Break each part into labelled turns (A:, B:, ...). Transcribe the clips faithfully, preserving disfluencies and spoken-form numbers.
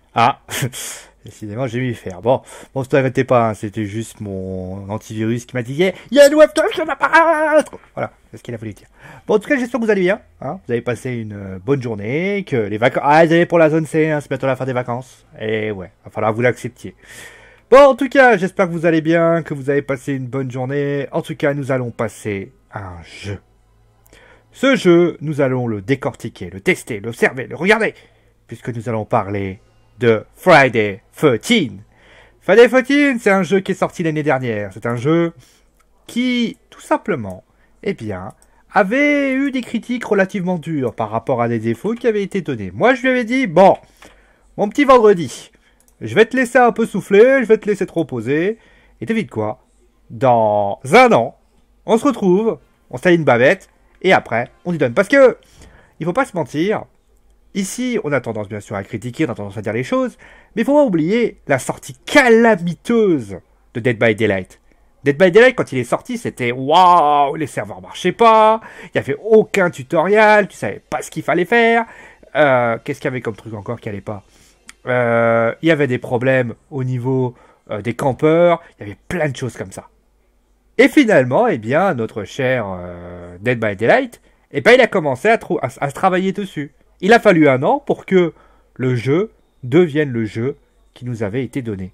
A: Ah, décidément, j'ai mis faire. Bon, bon, ne t'arrêtez pas, hein, c'était juste mon antivirus qui m'a dit il y a une webcam qui va apparaître. Voilà, c'est ce qu'il a fallu dire. Bon, en tout cas, j'espère que vous allez bien. Hein, vous avez passé une euh, bonne journée, que les vacances. Ah, vous allez pour la zone C, hein, c'est bientôt la fin des vacances. Et ouais, va falloir que vous l'acceptiez. Bon, en tout cas, j'espère que vous allez bien, que vous avez passé une bonne journée. En tout cas, nous allons passer à un jeu. Ce jeu, nous allons le décortiquer, le tester, l'observer, le regarder, puisque nous allons parler de Friday treize. Friday treize, c'est un jeu qui est sorti l'année dernière. C'est un jeu qui, tout simplement, eh bien, avait eu des critiques relativement dures par rapport à des défauts qui avaient été donnés. Moi, je lui avais dit, bon, mon petit vendredi, je vais te laisser un peu souffler, je vais te laisser te reposer. Et devine quoi? Dans un an, on se retrouve, on se taille une bavette, et après, on y donne. Parce que, il faut pas se mentir, ici, on a tendance bien sûr à critiquer, on a tendance à dire les choses, mais il faut pas oublier la sortie calamiteuse de Dead by Daylight. Dead by Daylight, quand il est sorti, c'était waouh, les serveurs marchaient pas, il n'y avait aucun tutoriel, tu savais pas ce qu'il fallait faire. Euh, Qu'est-ce qu'il y avait comme truc encore qui allait pas? Euh, il y avait des problèmes au niveau euh, des campeurs, il y avait plein de choses comme ça. Et finalement, eh bien, notre cher euh, Dead by Daylight, eh ben, il a commencé à, à, à se travailler dessus. Il a fallu un an pour que le jeu devienne le jeu qui nous avait été donné.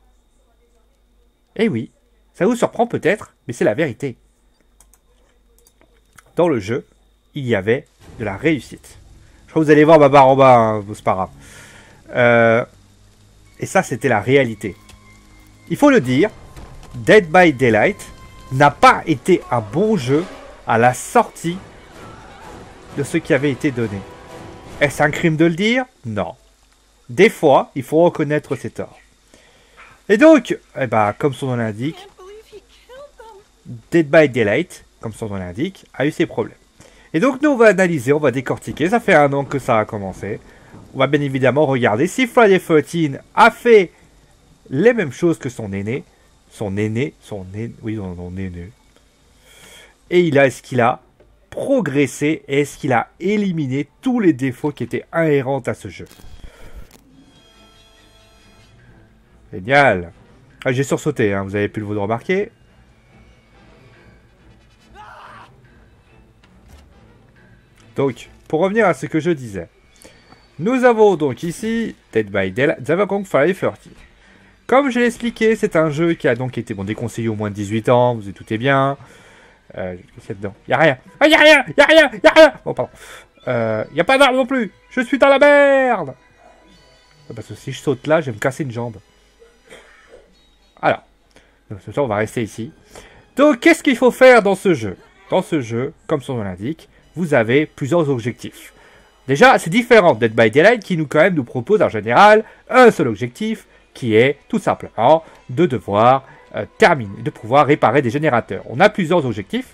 A: Eh oui, ça vous surprend peut-être, mais c'est la vérité. Dans le jeu, il y avait de la réussite. Je crois que vous allez voir ma barre en bas, hein, c'est pas grave. Euh, et ça, c'était la réalité. Il faut le dire, Dead by Daylight n'a pas été un bon jeu à la sortie de ce qui avait été donné. Est-ce un crime de le dire? Non. Des fois, il faut reconnaître ses torts. Et donc, eh ben, comme son nom l'indique, Dead by Daylight, comme son nom l'indique, a eu ses problèmes. Et donc, nous, on va analyser, on va décortiquer. Ça fait un an que ça a commencé. On va bien évidemment regarder si Friday treize a fait les mêmes choses que son aîné. Son aîné, son aîné, oui, son, son aîné. Et il a, est-ce qu'il a progressé et est-ce qu'il a éliminé tous les défauts qui étaient inhérents à ce jeu? Génial. Ah, j'ai sursauté, hein, vous avez pu le remarquer. Donc, pour revenir à ce que je disais. Nous avons donc ici Dead by Daylight, nous avons Friday treize. Comme je l'ai expliqué, c'est un jeu qui a donc été bon, déconseillé au moins de dix-huit ans, vous écoutez bien. Euh, qu'est-ce qu'il y a dedans? Y'a rien. Ah, y'a rien, y'a rien, y'a rien. Bon, pardon. Euh, y'a pas d'arbre non plus. Je suis dans la merde. Parce que si je saute là, je vais me casser une jambe. Alors. Donc, ce soir, on va rester ici. Donc, qu'est-ce qu'il faut faire dans ce jeu? Dans ce jeu, comme son nom l'indique, vous avez plusieurs objectifs. Déjà, c'est différent de Dead by Daylight qui nous, quand même, nous propose en général un seul objectif qui est tout simplement de devoir euh, terminer, de pouvoir réparer des générateurs. On a plusieurs objectifs.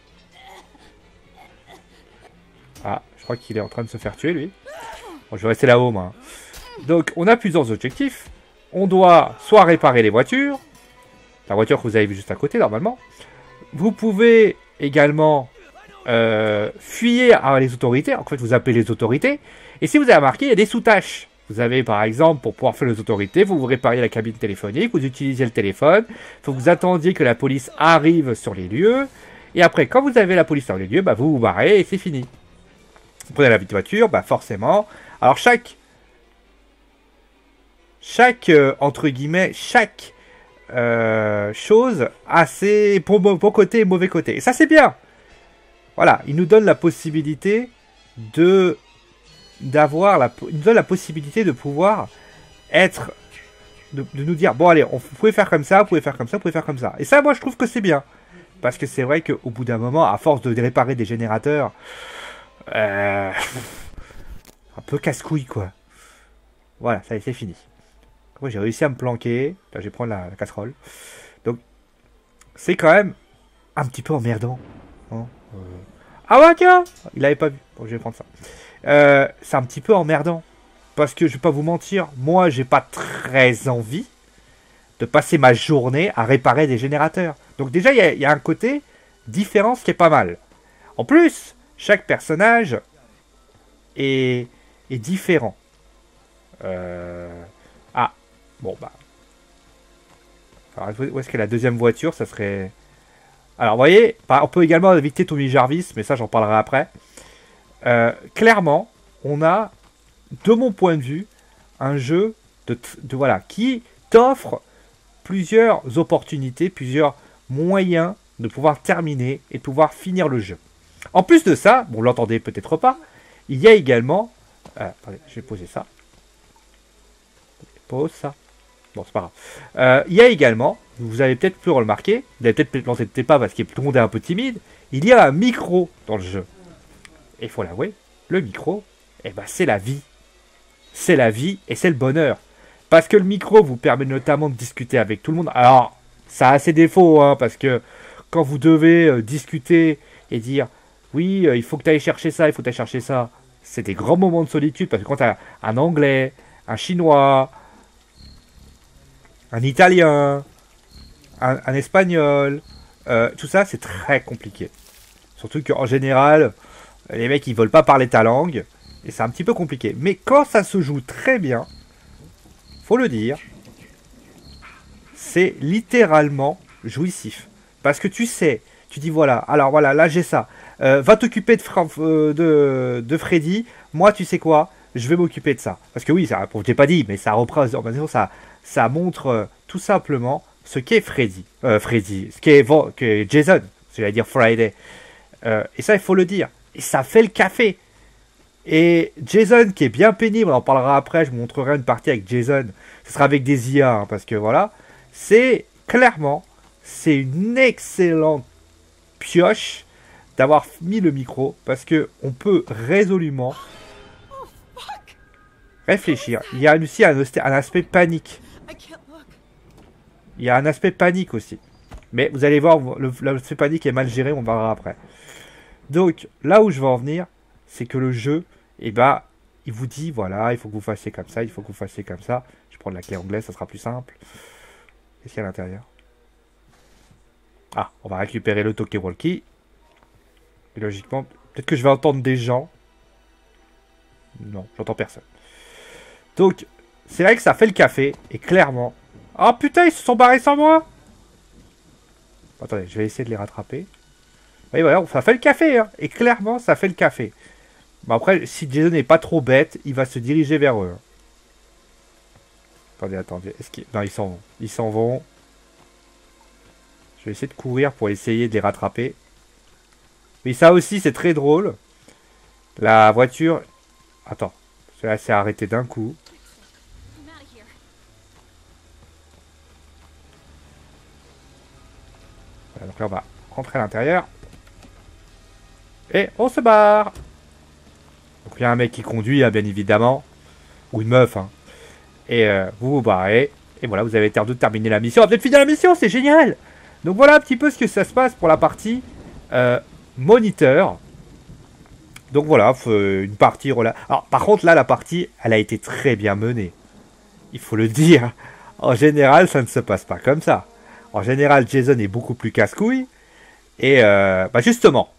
A: Ah, je crois qu'il est en train de se faire tuer, lui. Bon, je vais rester là-haut, moi. Donc, on a plusieurs objectifs. On doit soit réparer les voitures, la voiture que vous avez vue juste à côté, normalement. Vous pouvez également euh, fuir à les autorités. En fait, vous appelez les autorités. Et si vous avez remarqué, il y a des sous-tâches. Vous avez, par exemple, pour pouvoir faire les autorités, vous vous répariez la cabine téléphonique, vous utilisez le téléphone, il faut que vous attendiez que la police arrive sur les lieux. Et après, quand vous avez la police sur les lieux, bah, vous vous barrez et c'est fini. Vous prenez la voiture, bah, forcément. Alors, chaque... Chaque, euh, entre guillemets, chaque euh, chose a ses bon, bon côté et mauvais côté. Et ça, c'est bien. Voilà, il nous donne la possibilité de... d'avoir la, il nous donne la possibilité de pouvoir être, de, de nous dire, bon allez, on, vous pouvez faire comme ça, vous pouvez faire comme ça, vous pouvez faire comme ça. Et ça, moi, je trouve que c'est bien. Parce que c'est vrai qu'au bout d'un moment, à force de réparer des générateurs, euh, un peu casse-couille, quoi. Voilà, ça y est, c'est fini. Moi, j'ai réussi à me planquer. Là, je vais prendre la, la casserole. Donc, c'est quand même un petit peu emmerdant. Hein euh... Ah ouais, tiens, il avait pas vu. Bon, je vais prendre ça. Euh, c'est un petit peu emmerdant. Parce que je vais pas vous mentir, moi j'ai pas très envie de passer ma journée à réparer des générateurs. Donc déjà il y, y a un côté différence qui est pas mal. En plus, chaque personnage est, est différent. Euh... Ah, bon bah. Alors, où est-ce qu'est la deuxième voiture? Ça serait... Alors, vous voyez, on peut également éviter Tommy Jarvis, mais ça, j'en parlerai après. Euh, clairement, on a, de mon point de vue, un jeu de, de voilà, qui t'offre plusieurs opportunités, plusieurs moyens de pouvoir terminer et de pouvoir finir le jeu. En plus de ça, bon, vous l'entendez peut-être pas, il y a également... Euh, attendez, je vais poser ça. Pose ça. Bon, c'est pas grave. Euh, il y a également, vous avez peut-être pu remarquer, vous avez peut-être lancé peut-être pas parce que tout le monde est un peu timide, il y a un micro dans le jeu. Et il faut l'avouer, le micro, eh ben, c'est la vie. C'est la vie et c'est le bonheur. Parce que le micro vous permet notamment de discuter avec tout le monde. Alors, ça a ses défauts, hein, parce que quand vous devez euh, discuter et dire « Oui, euh, il faut que tu ailles chercher ça, il faut que tu ailles chercher ça », c'est des grands moments de solitude, parce que quand tu as un anglais, un chinois, un italien, un, un espagnol, euh, tout ça, c'est très compliqué. Surtout qu'en général, les mecs, ils veulent pas parler ta langue, et c'est un petit peu compliqué. Mais quand ça se joue très bien, faut le dire, c'est littéralement jouissif. Parce que tu sais, tu dis voilà, alors voilà, là j'ai ça. Euh, va t'occuper de, euh, de, de Freddy. Moi, tu sais quoi, je vais m'occuper de ça. Parce que oui, ça, je t'ai pas dit, mais ça reprend, ça, ça montre euh, tout simplement ce qu'est Freddy. Euh, Freddy, ce qu'est qu Jason, je vais dire Friday. Euh, et ça, il faut le dire. Et ça fait le café. Et Jason, qui est bien pénible, on en parlera après, je vous montrerai une partie avec Jason. Ce sera avec des I A, hein, parce que voilà. C'est clairement, c'est une excellente pioche d'avoir mis le micro, parce que on peut résolument réfléchir. Il y a aussi un, un aspect panique. Il y a un aspect panique aussi. Mais vous allez voir, l'aspect panique est mal géré, on verra après. Donc, là où je veux en venir, c'est que le jeu, eh ben, il vous dit, voilà, il faut que vous fassiez comme ça, il faut que vous fassiez comme ça. Je vais prendre la clé anglaise, ça sera plus simple. Qu'est-ce qu'il y a à l'intérieur? Ah, on va récupérer le talkie-walkie. Et logiquement, peut-être que je vais entendre des gens. Non, j'entends personne. Donc, c'est vrai que ça fait le café, et clairement... Oh putain, ils se sont barrés sans moi! Attendez, je vais essayer de les rattraper. Oui, voilà, ça fait le café, hein. Et clairement, ça fait le café. Bon, après, si Jason n'est pas trop bête, il va se diriger vers eux. Attendez, attendez. Est-ce qu'ils... Non, ils s'en vont. Ils s'en vont. Je vais essayer de courir pour essayer de les rattraper. Mais ça aussi, c'est très drôle. La voiture... Attends. Celle-là s'est arrêtée d'un coup. Voilà, donc là, on va rentrer à l'intérieur. Et on se barre. Donc il y a un mec qui conduit, hein, bien évidemment. Ou une meuf. Hein. Et euh, vous vous barrez. Et voilà, vous avez été de terminer la mission. On va peut-être finir la mission, c'est génial. Donc voilà un petit peu ce que ça se passe pour la partie euh, moniteur. Donc voilà, une partie... Alors par contre là, la partie, elle a été très bien menée. Il faut le dire. En général, ça ne se passe pas comme ça. En général, Jason est beaucoup plus casse-couille. Et euh, bah justement,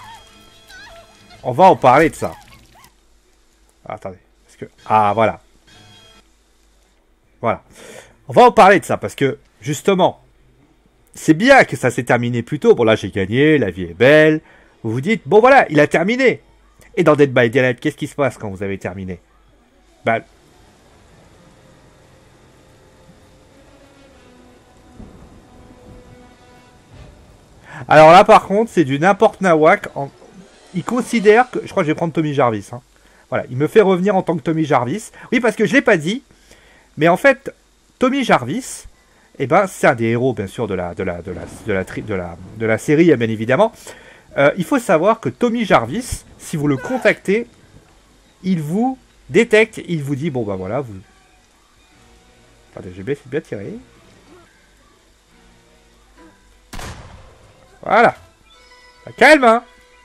A: on va en parler de ça. Ah, attendez. Parce que... Ah, voilà. Voilà. On va en parler de ça parce que, justement, c'est bien que ça s'est terminé plus tôt. Bon, là, j'ai gagné, la vie est belle. Vous vous dites, bon, voilà, il a terminé. Et dans Dead by Daylight, qu'est-ce qui se passe quand vous avez terminé? Bah... Alors là, par contre, c'est du n'importe nawak. En... Il considère que... Je crois que je vais prendre Tommy Jarvis. Hein. Voilà, il me fait revenir en tant que Tommy Jarvis. Oui, parce que je ne l'ai pas dit. Mais en fait, Tommy Jarvis, eh ben, c'est un des héros, bien sûr, de la, de la, de la, de la, de la, de la série, bien évidemment. Euh, il faut savoir que Tommy Jarvis, si vous le contactez, il vous détecte, il vous dit, bon, ben voilà, vous... Attendez, j'ai bien, bien tiré. Voilà. Calme, hein.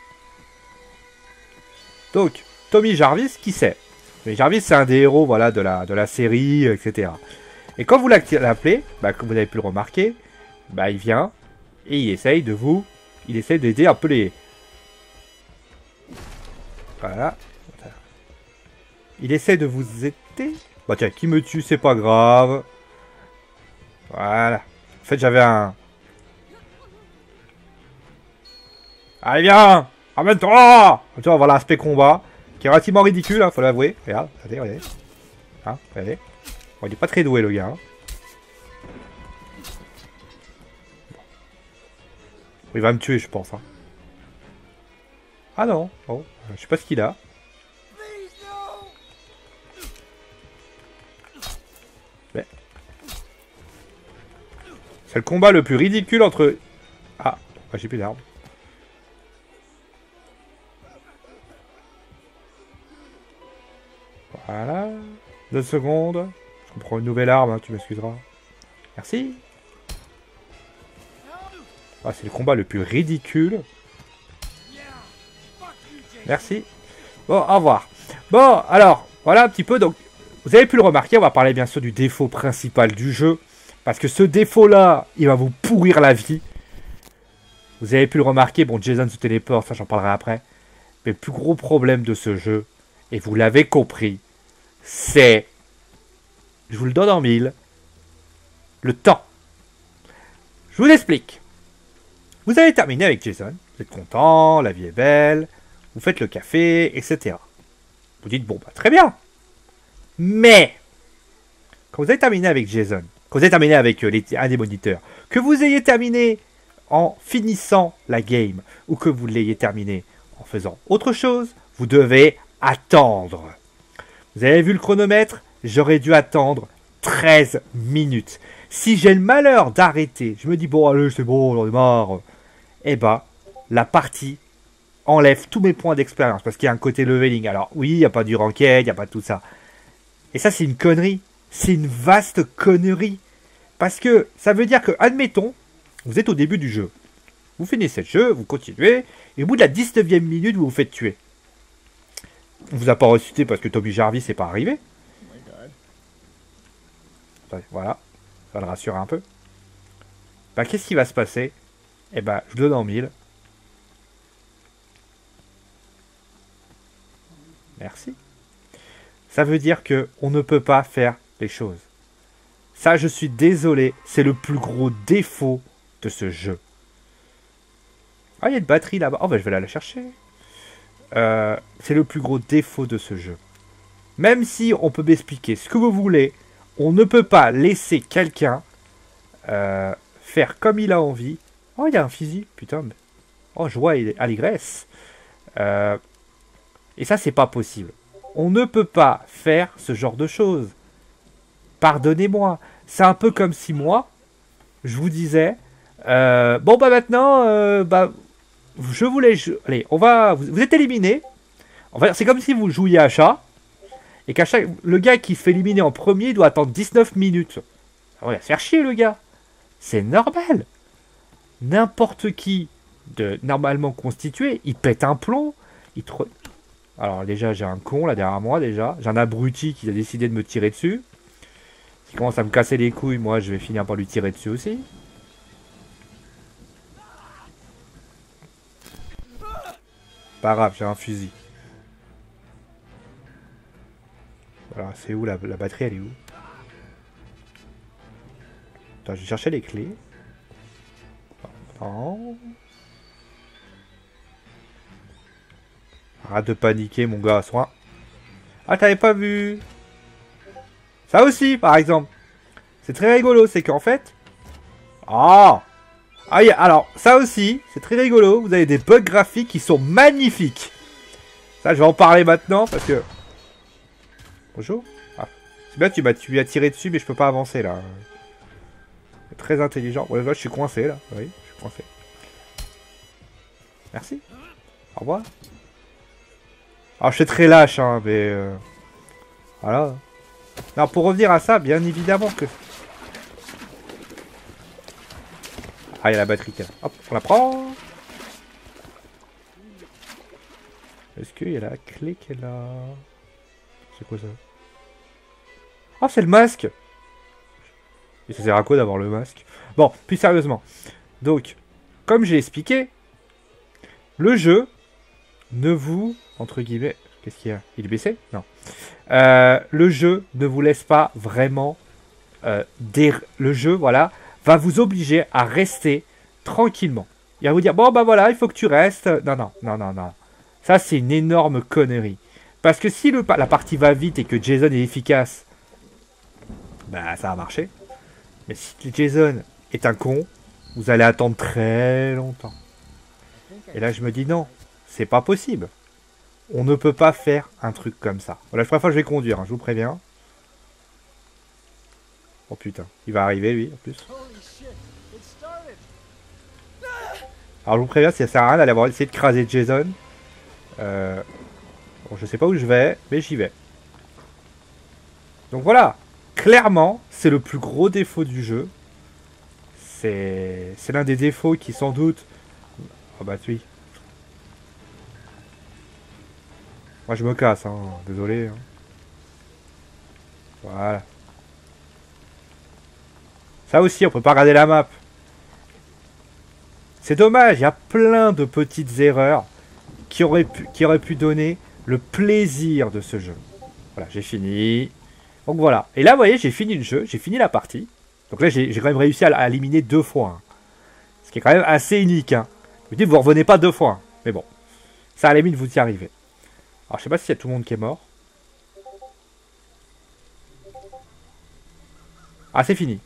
A: Donc, Tommy Jarvis, qui c'est? Tommy Jarvis, c'est un des héros, voilà, de la, de la série, et cetera. Et quand vous l'appelez, bah, comme vous avez pu le remarquer, bah, il vient et il essaye de vous... Il essaye d'aider un peu les... Voilà. Il essaie de vous aider. Bah tiens, qui me tue, c'est pas grave. Voilà. En fait, j'avais un... Allez, viens! Ramène-toi! Tu vois, voilà l'aspect combat, qui est relativement ridicule, hein, faut l'avouer. Regarde, regardez, regardez. Hein, regardez. Bon, il est pas très doué, le gars. Hein. Il va me tuer, je pense. Hein. Ah non, oh, je sais pas ce qu'il a. Mais... c'est le combat le plus ridicule entre... Ah, bah, j'ai plus d'armes. Voilà. Deux secondes. Je me prends une nouvelle arme, hein, tu m'excuseras. Merci. Ah, c'est le combat le plus ridicule. Merci. Bon, au revoir. Bon, alors, voilà un petit peu. Donc, vous avez pu le remarquer, on va parler bien sûr du défaut principal du jeu. Parce que ce défaut-là, il va vous pourrir la vie. Vous avez pu le remarquer, bon, Jason se téléporte, ça j'en parlerai après. Mais le plus gros problème de ce jeu, et vous l'avez compris, c'est, je vous le donne en mille, le temps. Je vous explique. Vous avez terminé avec Jason, vous êtes content, la vie est belle, vous faites le café, et cetera. Vous dites, bon, bah très bien. Mais, quand vous avez terminé avec Jason, quand vous avez terminé avec euh, les, un des moniteurs, que vous ayez terminé en finissant la game, ou que vous l'ayez terminé en faisant autre chose, vous devez attendre. Vous avez vu le chronomètre? J'aurais dû attendre treize minutes. Si j'ai le malheur d'arrêter, je me dis, bon, allez, c'est bon, j'en ai marre. Eh ben, la partie enlève tous mes points d'expérience, parce qu'il y a un côté leveling. Alors, oui, il n'y a pas du ranked, il n'y a pas tout ça. Et ça, c'est une connerie. C'est une vaste connerie. Parce que ça veut dire que, admettons, vous êtes au début du jeu. Vous finissez le jeu, vous continuez, et au bout de la dix-neuvième minute, vous vous faites tuer. On vous a pas ressuscité parce que Tommy Jarvis n'est pas arrivé. Voilà, ça le rassure un peu. Ben, qu'est-ce qui va se passer? Eh ben, je vous donne en mille. Merci. Ça veut dire que on ne peut pas faire les choses. Ça, je suis désolé, c'est le plus gros défaut de ce jeu. Ah, il y a une batterie là-bas. Oh, ben, je vais aller la chercher. Euh, c'est le plus gros défaut de ce jeu. Même si on peut m'expliquer ce que vous voulez, on ne peut pas laisser quelqu'un euh, faire comme il a envie. Oh, il y a un fusil, putain. Mais... oh, je vois allégresse. Euh, et ça, c'est pas possible. On ne peut pas faire ce genre de choses. Pardonnez-moi. C'est un peu comme si moi, je vous disais, euh, bon bah maintenant, euh, bah, je voulais, je, allez, on va, vous, vous êtes éliminé. Enfin, c'est comme si vous jouiez à chat et qu'à chaque, le gars qui se fait éliminer en premier doit attendre dix-neuf minutes. On va se faire chier le gars. C'est normal. N'importe qui de normalement constitué, il pète un plomb. Il trop... Alors déjà j'ai un con là derrière moi déjà. J'ai un abruti qui a décidé de me tirer dessus. Qui commence à me casser les couilles, moi je vais finir par lui tirer dessus aussi. Pas grave, j'ai un fusil. Voilà, c'est où la, la batterie, elle est où? Attends, je vais chercher les clés. Non. Arrête de paniquer, mon gars, soin. Ah, t'avais pas vu? Ça aussi, par exemple. C'est très rigolo, c'est qu'en fait... Ah ah, yeah. Alors, ça aussi, c'est très rigolo. Vous avez des bugs graphiques qui sont magnifiques. Ça, je vais en parler maintenant, parce que... Bonjour. Ah. C'est bien, tu m'as tu m'as tiré dessus, mais je peux pas avancer, là. C'est très intelligent. Ouais, là, je suis coincé, là. Oui, je suis coincé. Merci. Au revoir. Alors, je suis très lâche, hein, mais... Euh... Voilà. Alors, pour revenir à ça, bien évidemment que... Ah, il y a la batterie. Hop, on la prend. Est-ce qu'il y a la clé qu'elle a... C'est quoi ça? Oh, c'est le masque. Et ça sert à quoi d'avoir le masque? Bon, plus sérieusement. Donc, comme j'ai expliqué, le jeu ne vous... Entre guillemets... Qu'est-ce qu'il y a? Il est baissé? Non. Euh, le jeu ne vous laisse pas vraiment... Euh, des... Le jeu, voilà, va vous obliger à rester tranquillement. Il va vous dire, bon, bah voilà, il faut que tu restes. Non, non, non, non, non. Ça, c'est une énorme connerie. Parce que si le, la partie va vite et que Jason est efficace, bah ça va marcher. Mais si Jason est un con, vous allez attendre très longtemps. Et là, je me dis non, c'est pas possible. On ne peut pas faire un truc comme ça. Voilà, la première fois que je vais conduire, hein, je vous préviens. Oh putain, il va arriver lui, en plus. Alors je vous préviens, ça sert à rien d'aller avoir essayé de craser Jason. Euh... Bon, je sais pas où je vais, mais j'y vais. Donc voilà, clairement, c'est le plus gros défaut du jeu. C'est l'un des défauts qui sans doute... Oh bah oui. Moi je me casse, hein. Désolé. Hein. Voilà. Ça aussi, on peut pas regarder la map. C'est dommage, il y a plein de petites erreurs qui auraient pu, qui auraient pu donner le plaisir de ce jeu. Voilà, j'ai fini. Donc voilà. Et là, vous voyez, j'ai fini le jeu, j'ai fini la partie. Donc là, j'ai quand même réussi à, à éliminer deux fois. Hein. Ce qui est quand même assez unique. Hein. Je me dis, vous revenez pas deux fois. Hein. Mais bon, ça à la limite, vous y arrivez. Alors, je sais pas s'il y a tout le monde qui est mort. Ah, c'est fini.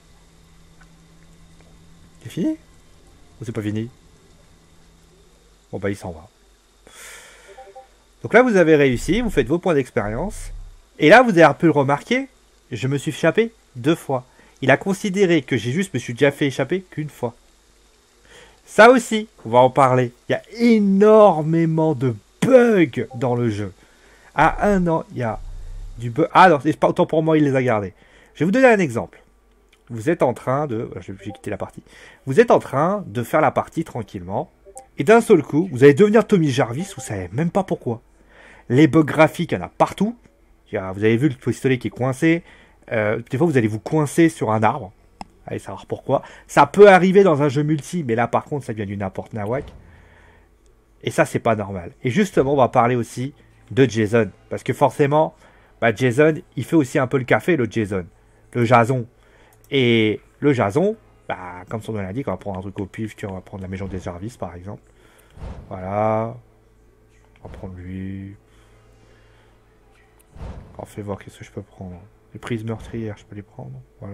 A: C'est fini? Ou c'est pas fini? Bon, bah, il s'en va. Donc là, vous avez réussi, vous faites vos points d'expérience. Et là, vous avez un peu le remarqué, je me suis échappé deux fois. Il a considéré que j'ai juste me suis déjà fait échapper qu'une fois. Ça aussi, on va en parler. Il y a énormément de bugs dans le jeu. À un an, il y a du bug. Ah non, c'est pas autant pour moi, il les a gardés. Je vais vous donner un exemple. Vous êtes en train de... Je vais quitter la partie. Vous êtes en train de faire la partie tranquillement. Et d'un seul coup, vous allez devenir Tommy Jarvis, vous savez même pas pourquoi. Les bugs graphiques, il y en a partout. Vous avez vu le pistolet qui est coincé. Euh, des fois, vous allez vous coincer sur un arbre. Allez savoir pourquoi. Ça peut arriver dans un jeu multi, mais là, par contre, ça devient du n'importe nawak. Et ça, c'est pas normal. Et justement, on va parler aussi de Jason. Parce que forcément, bah, Jason, il fait aussi un peu le café, le Jason. Le Jason. Et le Jason, bah, comme son nom l'indique, on va prendre un truc au pif. Tu vois, on va prendre la maison des Jarvis, par exemple. Voilà. On va prendre lui. On fait voir qu'est-ce que je peux prendre. Les prises meurtrières, je peux les prendre. Voilà.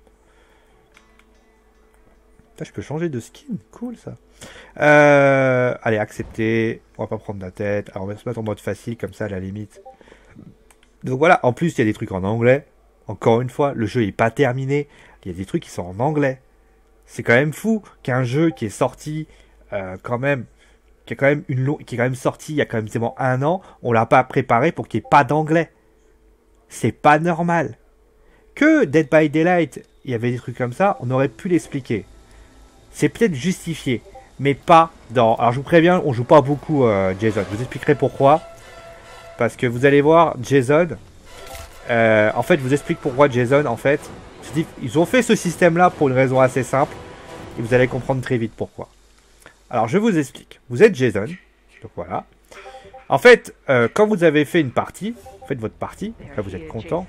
A: Putain, je peux changer de skin. Cool, ça. Euh, allez, accepter. On va pas prendre la tête. Alors, on va se mettre en mode facile, comme ça, à la limite. Donc voilà. En plus, il y a des trucs en anglais. Encore une fois, le jeu est pas terminé. Il y a des trucs qui sont en anglais. C'est quand même fou qu'un jeu qui est sorti, euh, quand même, qui est quand même une qui est quand même sorti il y a quand même seulement un an, on l'a pas préparé pour qu'il n'y ait pas d'anglais. C'est pas normal. Que Dead by Daylight, il y avait des trucs comme ça, on aurait pu l'expliquer. C'est peut-être justifié, mais pas dans... Alors je vous préviens, on joue pas beaucoup euh, Jason. Je vous expliquerai pourquoi. Parce que vous allez voir, Jason... Euh, en fait, je vous explique pourquoi Jason, en fait... Ils ont fait ce système-là pour une raison assez simple. Et vous allez comprendre très vite pourquoi. Alors je vous explique. Vous êtes Jason. Donc voilà. En fait, euh, quand vous avez fait une partie, vous faites votre partie, là vous êtes content.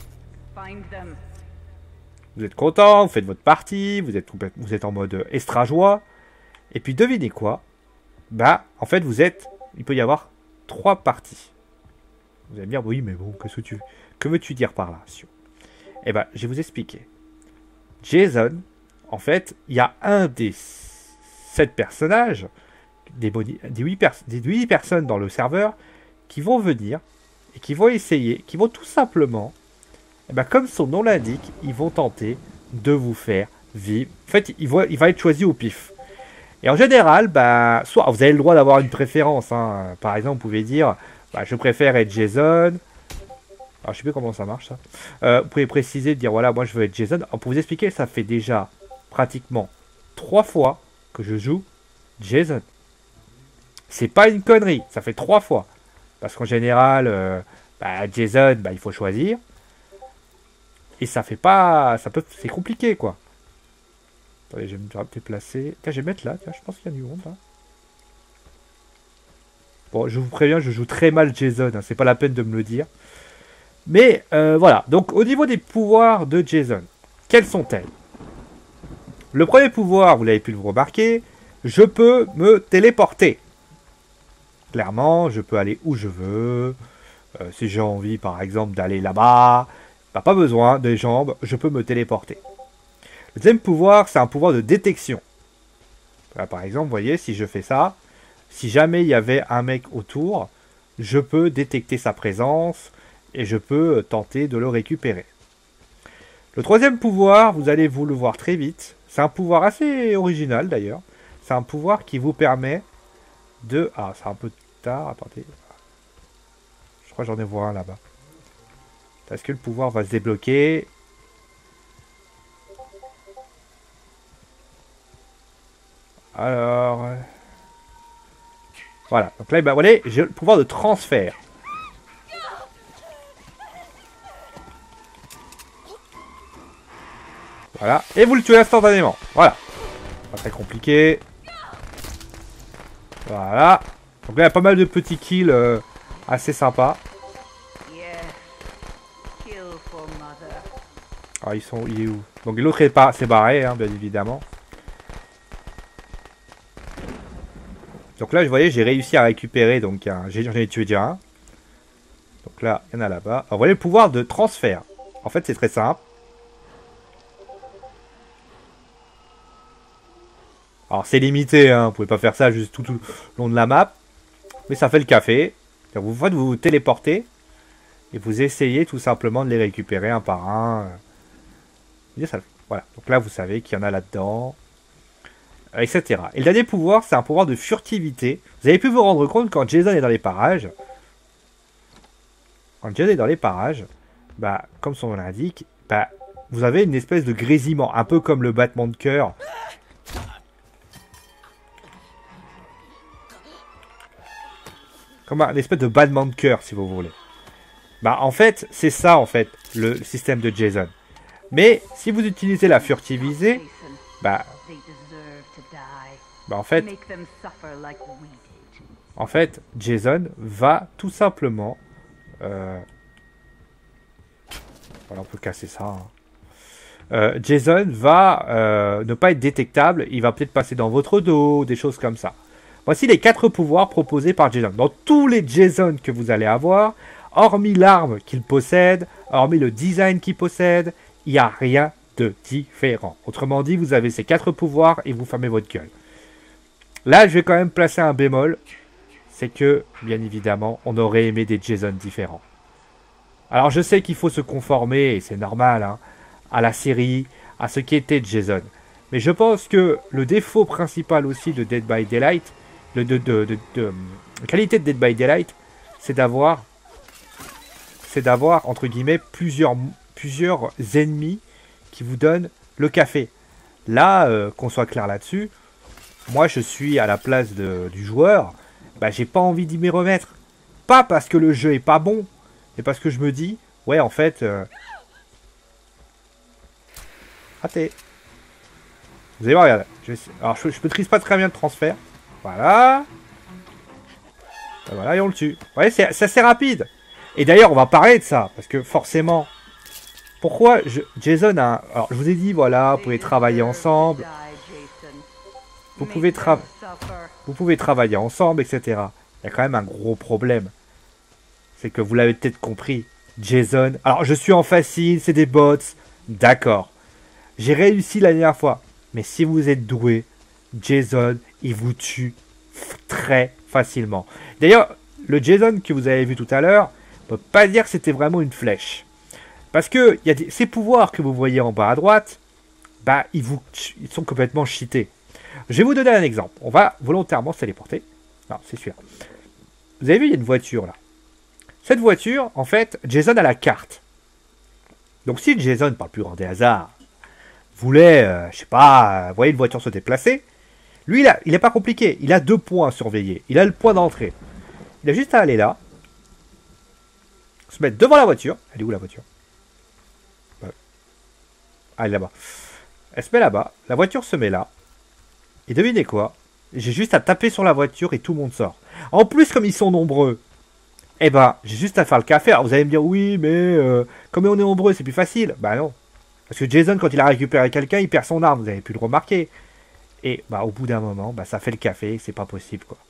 A: Vous êtes content, vous faites votre partie, vous êtes, vous êtes en mode estrageois. Et puis devinez quoi? Bah, en fait, vous êtes... Il peut y avoir trois parties. Vous allez me dire, oui, mais bon, qu'est-ce que tu... Que veux-tu dire par là? Eh ben, je vais vous expliquer. Jason, en fait, il y a un des sept personnages, des, des, huit pers des huit personnes dans le serveur, qui vont venir et qui vont essayer, qui vont tout simplement, eh ben, comme son nom l'indique, ils vont tenter de vous faire vivre. En fait, il va, il va être choisi au pif. Et en général, bah, soit vous avez le droit d'avoir une préférence. Hein. Par exemple, vous pouvez dire, bah, je préfère être Jason. Alors, je sais plus comment ça marche, ça. Euh, vous pouvez préciser, dire, voilà, moi, je veux être Jason. Alors, pour vous expliquer, ça fait déjà pratiquement trois fois que je joue Jason. C'est pas une connerie, ça fait trois fois. Parce qu'en général, euh, bah, Jason, bah, il faut choisir. Et ça fait pas... ça peut, c'est compliqué, quoi. Attendez, je vais me déplacer. Tiens, je vais mettre là, tiens, je pense qu'il y a du monde, là. Bon, je vous préviens, je joue très mal Jason, hein, c'est pas la peine de me le dire. Mais euh, voilà, donc au niveau des pouvoirs de Jason, quels sont-elles? Le premier pouvoir, vous l'avez pu le remarquer, je peux me téléporter. Clairement, je peux aller où je veux. Euh, si j'ai envie, par exemple, d'aller là-bas, bah, pas besoin des jambes, je peux me téléporter. Le deuxième pouvoir, c'est un pouvoir de détection. Là, par exemple, vous voyez, si je fais ça, si jamais il y avait un mec autour, je peux détecter sa présence et je peux tenter de le récupérer. Le troisième pouvoir, vous allez vous le voir très vite. C'est un pouvoir assez original d'ailleurs. C'est un pouvoir qui vous permet de... Ah, c'est un peu tard, attendez. Je crois que j'en ai vu un là-bas. Est-ce que le pouvoir va se débloquer? Alors... Voilà. Donc là, bah, vous voyez, j'ai le pouvoir de transfert. Voilà. Et vous le tuez instantanément. Voilà. Pas très compliqué. Voilà. Donc là, il y a pas mal de petits kills euh, assez sympas. Ah, ils sont... Il est où? Donc l'autre est pas... c'est barré, hein, bien évidemment. Donc là, vous voyez, j'ai réussi à récupérer, donc un... j'en ai tué déjà un. Donc là, il y en a là-bas. Alors, vous voyez le pouvoir de transfert. En fait, c'est très simple. Alors, c'est limité, hein. Vous pouvez pas faire ça juste tout, tout le long de la map. Mais ça fait le café. Donc, vous faites, vous vous téléportez. Et vous essayez tout simplement de les récupérer un par un. Voilà. Donc là, vous savez qu'il y en a là-dedans. et cetera. Et le dernier pouvoir, c'est un pouvoir de furtivité. Vous avez pu vous rendre compte quand Jason est dans les parages. Quand Jason est dans les parages, bah, comme son nom l'indique, bah, vous avez une espèce de grésillement, un peu comme le battement de cœur. Comme un espèce de battement de cœur, si vous voulez. Bah, en fait, c'est ça, en fait, le système de Jason. Mais, si vous utilisez la furtivisée, bah... Bah, en fait... En fait, Jason va tout simplement... Euh... Voilà, on peut casser ça. Hein. Euh, Jason va euh, ne pas être détectable. Il va peut-être passer dans votre dos, des choses comme ça. Voici les quatre pouvoirs proposés par Jason. Dans tous les Jason que vous allez avoir, hormis l'arme qu'il possède, hormis le design qu'il possède, il n'y a rien de différent. Autrement dit, vous avez ces quatre pouvoirs et vous fermez votre gueule. Là, je vais quand même placer un bémol. C'est que, bien évidemment, on aurait aimé des Jason différents. Alors, je sais qu'il faut se conformer, et c'est normal, hein, à la série, à ce qui était Jason. Mais je pense que le défaut principal aussi de Dead by Daylight, de, de, de, de, de, de qualité de Dead by Daylight, c'est d'avoir, c'est d'avoir, entre guillemets, plusieurs, plusieurs ennemis qui vous donnent le café. Là, euh, qu'on soit clair là-dessus, moi je suis à la place de, du joueur, bah, j'ai pas envie d'y me remettre. Pas parce que le jeu est pas bon, mais parce que je me dis, ouais, en fait... Euh... Raté. Vous allez voir, regardez. Je vais... Alors, je, je maîtrise pas très bien le transfert. Voilà. Et voilà, et on le tue. Vous voyez, c'est assez rapide. Et d'ailleurs, on va parler de ça, parce que forcément... Pourquoi je... Jason a... Un... Alors, je vous ai dit, voilà, vous pouvez travailler ensemble. Vous pouvez, tra... vous pouvez travailler ensemble, et cetera. Il y a quand même un gros problème. C'est que vous l'avez peut-être compris. Jason... Alors, je suis en facile, c'est des bots. D'accord. J'ai réussi la dernière fois. Mais si vous êtes doué, Jason, il vous tue très facilement. D'ailleurs, le Jason que vous avez vu tout à l'heure, on ne peut pas dire que c'était vraiment une flèche. Parce que y a des... ces pouvoirs que vous voyez en bas à droite, bah, ils, vous... ils sont complètement cheatés. Je vais vous donner un exemple. On va volontairement se téléporter. Non, c'est celui-là. Vous avez vu, il y a une voiture là. Cette voiture, en fait, Jason a la carte. Donc si Jason, par le plus grand des hasards, voulait, euh, je sais pas, euh, voyez une voiture se déplacer, lui, il, a, il est pas compliqué. Il a deux points à surveiller. Il a le point d'entrée. Il a juste à aller là, se mettre devant la voiture. Elle est où la voiture? Ah, elle est là-bas. Elle se met là-bas. La voiture se met là. Et devinez quoi? J'ai juste à taper sur la voiture et tout le monde sort. En plus, comme ils sont nombreux, Eh ben, j'ai juste à faire le café. Alors vous allez me dire, oui, mais euh, comme on est nombreux, c'est plus facile. Bah non. Parce que Jason, quand il a récupéré quelqu'un, il perd son arme. Vous avez pu le remarquer. Et bah au bout d'un moment, bah ça fait le café. C'est pas possible, quoi.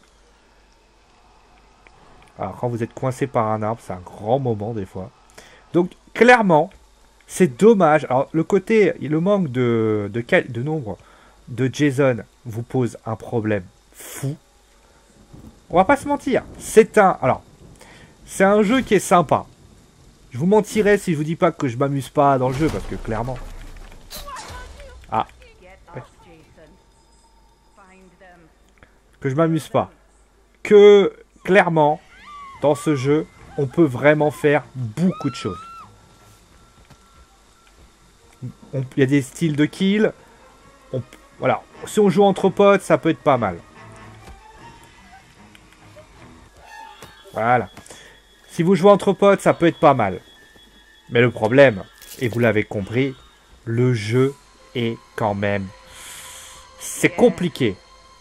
A: Alors quand vous êtes coincé par un arbre, c'est un grand moment des fois. Donc clairement, c'est dommage. Alors le côté, le manque de, de, de nombre de Jason vous pose un problème fou. On va pas se mentir. C'est un... Alors, c'est un jeu qui est sympa. Je vous mentirais si je vous dis pas que je m'amuse pas dans le jeu, parce que clairement... Ah. Ouais. Que je m'amuse pas. Que, clairement, dans ce jeu, on peut vraiment faire beaucoup de choses. Il y a des styles de kill. On, voilà. Si on joue entre potes, ça peut être pas mal. Voilà. Si vous jouez entre potes, ça peut être pas mal. Mais le problème, et vous l'avez compris, le jeu est quand même... C'est compliqué.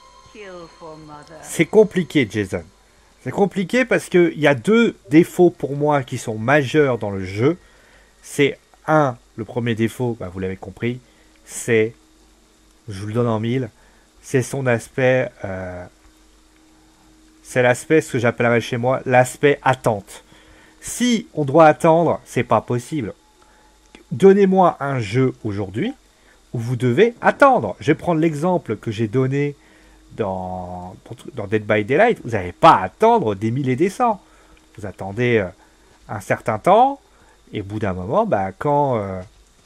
A: C'est compliqué, Jason. C'est compliqué parce qu'il y a deux défauts pour moi qui sont majeurs dans le jeu. C'est un, le premier défaut, bah vous l'avez compris, c'est, je vous le donne en mille, c'est son aspect... Euh, c'est l'aspect, ce que j'appellerais chez moi, l'aspect attente. Si on doit attendre, c'est pas possible. Donnez-moi un jeu aujourd'hui où vous devez attendre. Je vais prendre l'exemple que j'ai donné dans, dans Dead by Daylight. Vous n'avez pas à attendre des mille et des cents. Vous attendez euh, un certain temps, et au bout d'un moment, bah, quand... Euh,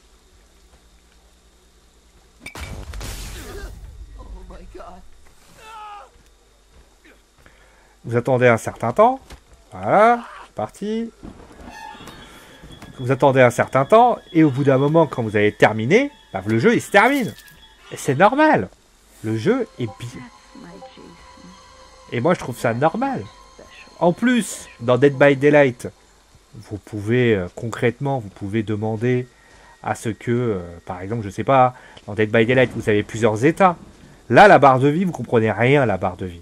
A: vous attendez un certain temps. Voilà, c'est parti. Vous attendez un certain temps, et au bout d'un moment, quand vous avez terminé, bah, le jeu, il se termine. Et c'est normal. Le jeu est bien. Et moi, je trouve ça normal. En plus, dans Dead by Daylight, vous pouvez, euh, concrètement, vous pouvez demander à ce que, euh, par exemple, je sais pas, dans Dead by Daylight, vous avez plusieurs états. Là, la barre de vie, vous comprenez rien à la barre de vie.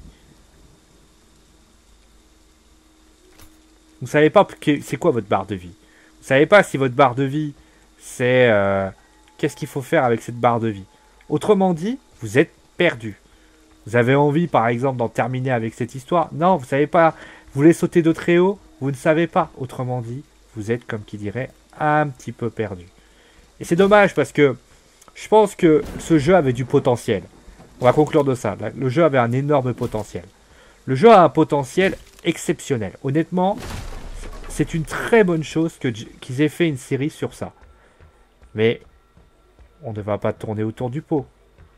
A: Vous savez pas c'est quoi votre barre de vie. Vous savez pas si votre barre de vie, c'est... Euh, qu'est-ce qu'il faut faire avec cette barre de vie. Autrement dit, vous êtes perdu. Vous avez envie, par exemple, d'en terminer avec cette histoire. Non, vous savez pas. Vous voulez sauter de très haut. Vous ne savez pas. Autrement dit, vous êtes, comme qui dirait, un petit peu perdu. Et c'est dommage parce que je pense que ce jeu avait du potentiel. On va conclure de ça. Le jeu avait un énorme potentiel. Le jeu a un potentiel exceptionnel. Honnêtement, c'est une très bonne chose que, qu'ils aient fait une série sur ça. Mais on ne va pas tourner autour du pot.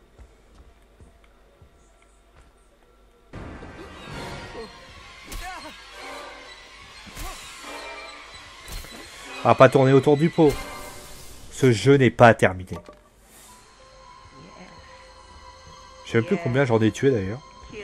A: On va pas tourner autour du pot. Ce jeu n'est pas terminé. Je sais même plus combien j'en ai tué d'ailleurs.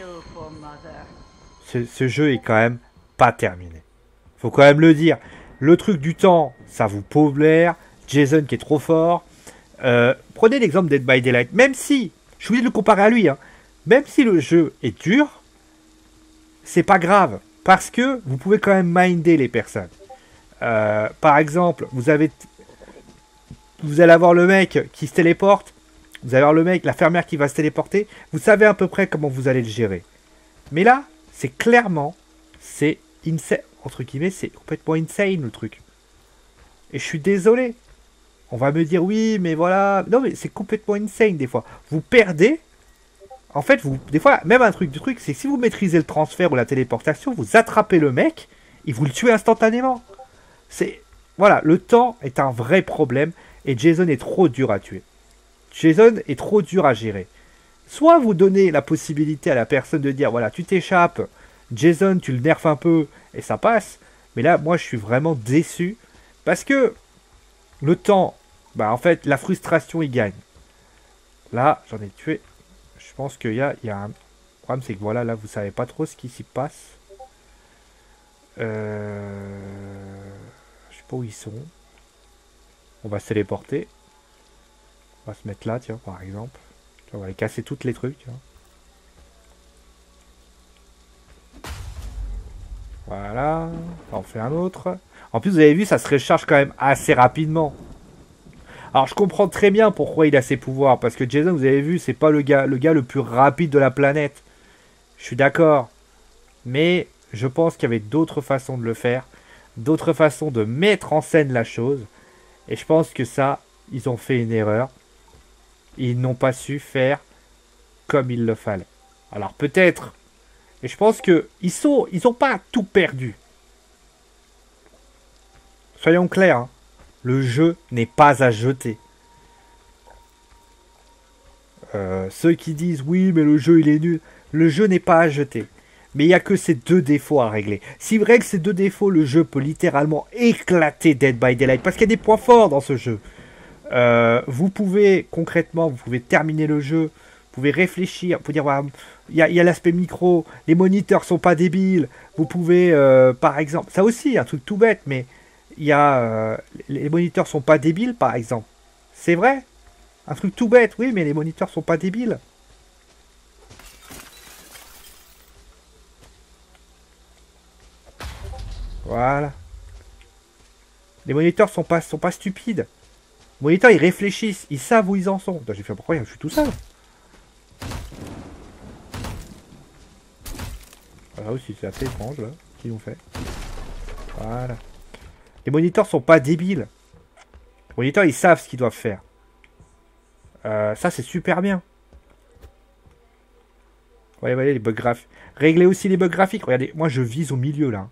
A: Ce, ce jeu est quand même pas terminé. Faut quand même le dire. Le truc du temps, ça vous pauve l'air. Jason qui est trop fort. Euh, prenez l'exemple Dead by Daylight. Même si, je voulais le comparer à lui, hein, même si le jeu est dur, c'est pas grave. Parce que vous pouvez quand même minder les personnes. Euh, par exemple, vous avez, vous allez avoir le mec qui se téléporte. Vous allez avoir le mec, la fermière qui va se téléporter. Vous savez à peu près comment vous allez le gérer. Mais là, c'est clairement, c'est insane, entre guillemets, c'est complètement insane le truc. Et je suis désolé. On va me dire oui, mais voilà. Non, mais c'est complètement insane des fois. Vous perdez. En fait, vous, des fois, même un truc du truc, c'est que si vous maîtrisez le transfert ou la téléportation, vous attrapez le mec et vous le tuez instantanément. C'est, voilà, le temps est un vrai problème et Jason est trop dur à tuer. Jason est trop dur à gérer. Soit vous donnez la possibilité à la personne de dire, voilà, tu t'échappes, Jason, tu le nerfes un peu, et ça passe. Mais là, moi, je suis vraiment déçu, parce que le temps, bah, en fait, la frustration, il gagne. Là, j'en ai tué. Je pense qu'il y a, il y a un problème, c'est que voilà, là, vous savez pas trop ce qui s'y passe. Euh... Je sais pas où ils sont. On va se téléporter. On va se mettre là, tiens, par exemple. On va les casser toutes les trucs, tiens. Voilà. On fait un autre. En plus, vous avez vu, ça se recharge quand même assez rapidement. Alors, je comprends très bien pourquoi il a ses pouvoirs. Parce que Jason, vous avez vu, c'est pas le gars, le gars le plus rapide de la planète. Je suis d'accord. Mais je pense qu'il y avait d'autres façons de le faire. D'autres façons de mettre en scène la chose. Et je pense que ça, ils ont fait une erreur. Ils n'ont pas su faire comme il le fallait. Alors peut-être. Et je pense que ils sont, ils ont pas tout perdu. Soyons clairs. Hein. Le jeu n'est pas à jeter. Euh, ceux qui disent oui mais le jeu il est nul. Le jeu n'est pas à jeter. Mais il n'y a que ces deux défauts à régler. Si vrai que ces deux défauts, le jeu peut littéralement éclater Dead by Daylight. Parce qu'il y a des points forts dans ce jeu. Euh, vous pouvez, concrètement, vous pouvez terminer le jeu. Vous pouvez réfléchir. Vous pouvez dire, voilà, il y a, y a l'aspect micro. Les moniteurs sont pas débiles. Vous pouvez, euh, par exemple... Ça aussi, un truc tout bête, mais... Il y a... Euh, les moniteurs sont pas débiles, par exemple. C'est vrai. Un truc tout bête, oui, mais les moniteurs sont pas débiles. Voilà. Les moniteurs sont pas, sont pas stupides. Les moniteurs, ils réfléchissent. Ils savent où ils en sont. J'ai fait pourquoi je suis tout seul. Voilà aussi, c'est assez étrange, là, qu'ils ont fait. Voilà. Les moniteurs sont pas débiles. Les moniteurs, ils savent ce qu'ils doivent faire. Euh, ça, c'est super bien. Voyez, voyez, les bugs graphiques. Réglez aussi les bugs graphiques. Regardez, moi, je vise au milieu, là.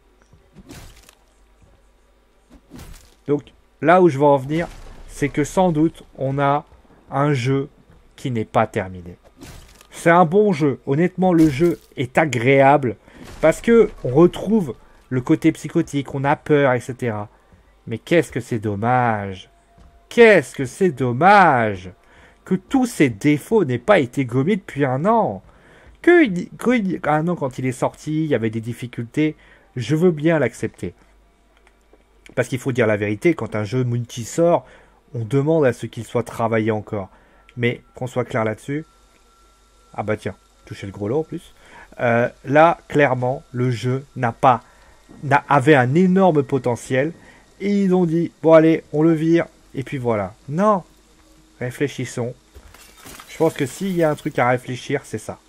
A: Donc, là où je veux en venir, c'est que sans doute, on a un jeu qui n'est pas terminé. C'est un bon jeu. Honnêtement, le jeu est agréable. Parce que on retrouve le côté psychotique, on a peur, et cetera. Mais qu'est-ce que c'est dommage. Qu'est-ce que c'est dommage que tous ces défauts n'aient pas été gommés depuis un an. Que, que un an, quand il est sorti, il y avait des difficultés. Je veux bien l'accepter. Parce qu'il faut dire la vérité, quand un jeu multi sort, on demande à ce qu'il soit travaillé encore. Mais qu'on soit clair là-dessus. Ah bah tiens, toucher le gros lot en plus. Euh, là, clairement, le jeu n'a pas, n'a, avait un énorme potentiel. Et ils ont dit, bon allez, on le vire. Et puis voilà. Non. Réfléchissons. Je pense que s'il y a un truc à réfléchir, c'est ça.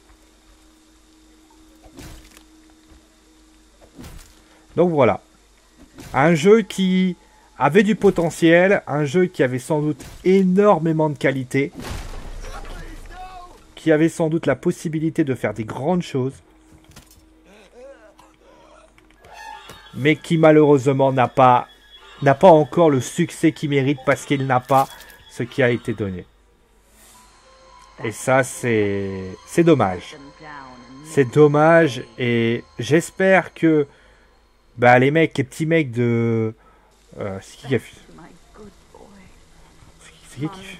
A: Donc voilà. Un jeu qui avait du potentiel. Un jeu qui avait sans doute énormément de qualité. Qui avait sans doute la possibilité de faire des grandes choses. Mais qui malheureusement n'a pas, n'a pas encore le succès qu'il mérite parce qu'il n'a pas ce qui a été donné. Et ça, c'est c'est dommage. C'est dommage et j'espère que bah, les mecs, les petits mecs de... Euh, c'est qui qui a fait... C'est qui qui fait...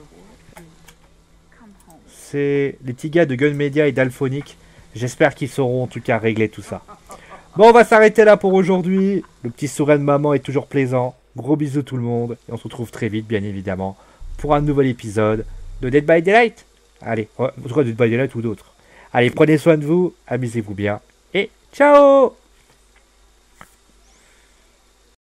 A: C'est les petits gars de Gun Media et d'Alphonic. J'espère qu'ils sauront en tout cas régler tout ça. Bon, on va s'arrêter là pour aujourd'hui. Le petit sourire de maman est toujours plaisant. Gros bisous tout le monde. Et on se retrouve très vite, bien évidemment, pour un nouvel épisode de Dead by Daylight. Allez, en tout cas Dead by Daylight ou d'autres. Allez, prenez soin de vous, amusez-vous bien. Et ciao!